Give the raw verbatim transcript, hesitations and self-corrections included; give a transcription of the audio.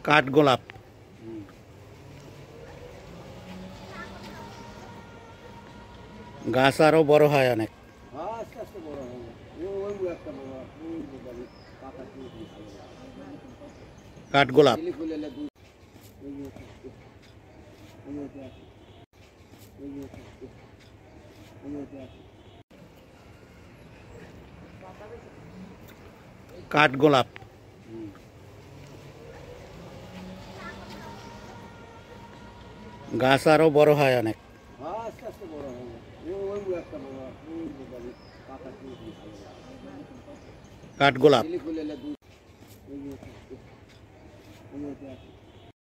কাঠগোলাপ, গাছ আরো বড় হয় অনেক। আস্তে আস্তে বড় হয় ওই একটা বড় ওই বাড়ি পাতা কাঠগোলাপ, ফুলে ফুলে দুধ কাঠগোলাপ, গাছ আরো বড় হয় অনেক। আস্তে আস্তে বড় হয় ওই একটা বড় ওই বাড়ি পাতা কাঠগোলাপ, ফুলে ফুলে দুধ